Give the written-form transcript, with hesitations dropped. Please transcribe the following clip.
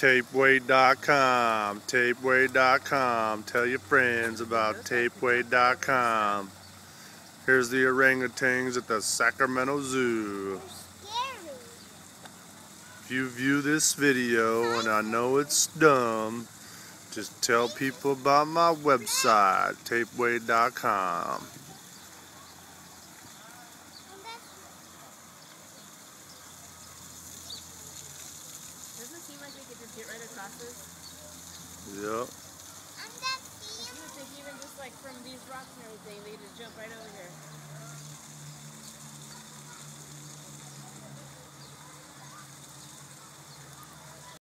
Tapeway.com, tapeway.com. Tell your friends about tapeway.com. Here's the orangutans at the Sacramento Zoo. If you view this video, and I know it's dumb, just tell people about my website, tapeway.com. Doesn't it seem like we could just get right across this? Yep. You would think even just like from these rocks and everything, they could just jump right over here.